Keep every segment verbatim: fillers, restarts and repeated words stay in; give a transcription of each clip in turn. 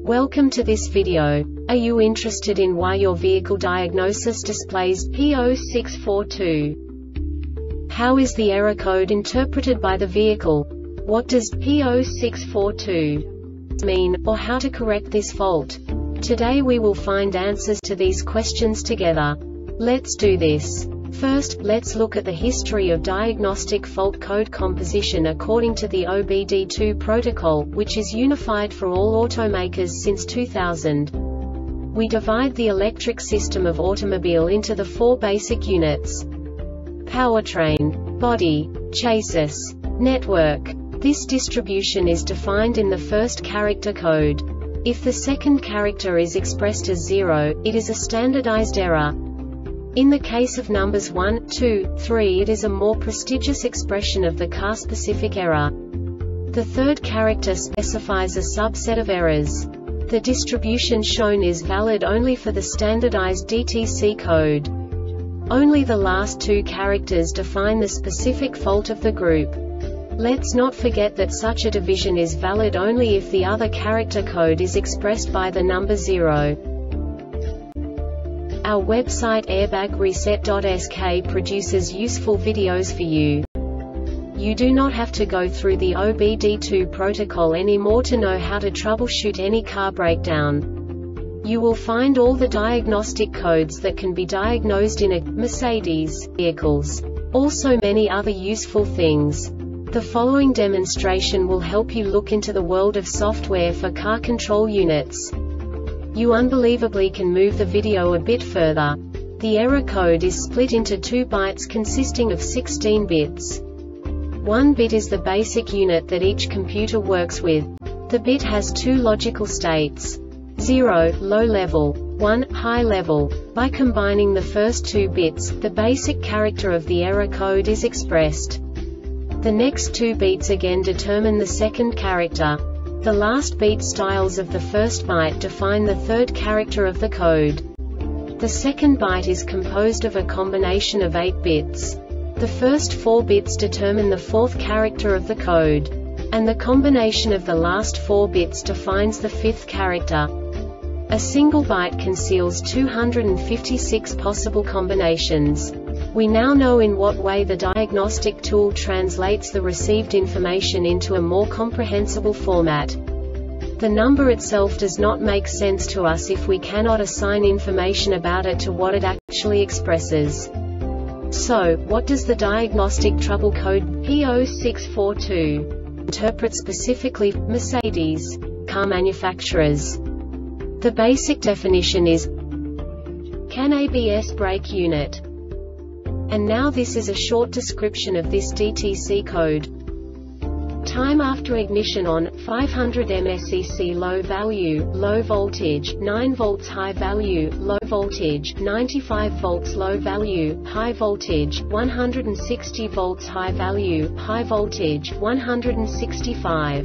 Welcome to this video. Are you interested in why your vehicle diagnosis displays P zero six four two? How is the error code interpreted by the vehicle? What does P zero six four two mean, or how to correct this fault? Today we will find answers to these questions together. Let's do this. First, let's look at the history of diagnostic fault code composition according to the O B D two protocol, which is unified for all automakers since two thousand. We divide the electric system of automobile into the four basic units: powertrain, body, chassis, network. This distribution is defined in the first character code. If the second character is expressed as zero, it is a standardized error. In the case of numbers one, two, three, it is a more prestigious expression of the car-specific error. The third character specifies a subset of errors. The distribution shown is valid only for the standardized D T C code. Only the last two characters define the specific fault of the group. Let's not forget that such a division is valid only if the other character code is expressed by the number zero. Our website airbag reset dot S K produces useful videos for you. You do not have to go through the O B D two protocol anymore to know how to troubleshoot any car breakdown. You will find all the diagnostic codes that can be diagnosed in a Mercedes vehicles. Also many other useful things. The following demonstration will help you look into the world of software for car control units. You unbelievably can move the video a bit further. The error code is split into two bytes consisting of sixteen bits. One bit is the basic unit that each computer works with. The bit has two logical states: zero, low level, one, high level. By combining the first two bits, the basic character of the error code is expressed. The next two bits again determine the second character. The last beat styles of the first byte define the third character of the code. The second byte is composed of a combination of eight bits. The first four bits determine the fourth character of the code. And the combination of the last four bits defines the fifth character. A single byte conceals two hundred fifty-six possible combinations. We now know in what way the diagnostic tool translates the received information into a more comprehensible format. The number itself does not make sense to us if we cannot assign information about it to what it actually expresses. So, what does the diagnostic trouble code P zero six four two interpret specifically for Mercedes car manufacturers? The basic definition is CAN A B S brake unit. And now this is a short description of this D T C code. Time after ignition on, five hundred milliamperes low value, low voltage, nine volts high value, low voltage, ninety-five volts low value, high voltage, one hundred sixty volts high value, high voltage, one hundred sixty-five.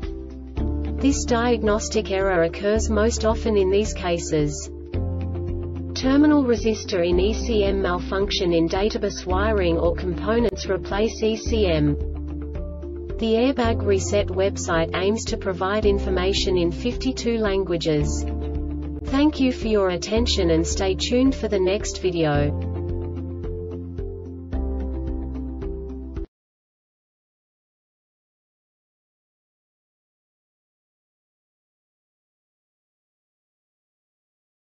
This diagnostic error occurs most often in these cases: terminal resistor in E C M malfunction in databus wiring or components replace E C M. The Airbag Reset website aims to provide information in fifty-two languages. Thank you for your attention and stay tuned for the next video.